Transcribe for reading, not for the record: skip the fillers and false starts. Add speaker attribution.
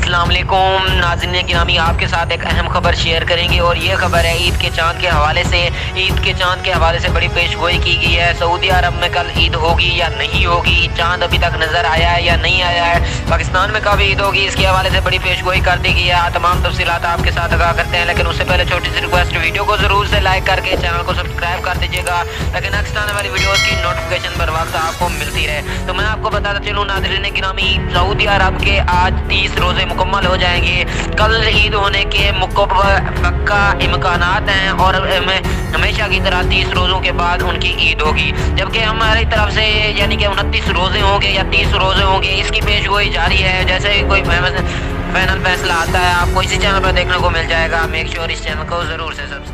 Speaker 1: अस्सलाम वालेकुम नाज़रीन गिरामी, आपके साथ एक अहम खबर शेयर करेंगे और ये खबर है ईद के चांद के हवाले से। ईद के चांद के हवाले से बड़ी पेशगोई की गई है। सऊदी अरब में कल ईद होगी या नहीं होगी, चांद अभी तक नज़र आया है या नहीं आया है। पाकिस्तान में कब ईद होगी, इसके हवाले से बड़ी पेशगोई कर दी गई है। तमाम तफसीलात आपके साथ आगाह करते हैं, लेकिन उससे पहले छोटी सी रिक्वेस्ट, वीडियो को ज़रूर से लाइक करके चैनल को सब्सक्राइब कर दीजिएगा ताकि नेक्स्ट आने वाली वीडियोज़ की नोटिफिकेशन बर वक्त आपको मिलती रहे। तो मैं आपको बताता चलूँ नाज़रीन गिरामी, सऊदी अरब के आज 30 रोजे मुकम्मल हो जाएंगे। कल ईद होने के पक्का इम्कानात हैं और हमेशा की तरह 30 रोज़ों के बाद उनकी ईद होगी, जबकि हमारी तरफ से यानी कि 29 रोजे होंगे या 30 रोजे होंगे, इसकी पेशगोई जारी है। जैसे ही कोई फाइनल फैसला आता है आपको इसी चैनल पर देखने को मिल जाएगा। मेक श्योर इस चैनल को ज़रूर से सब्सक्राइब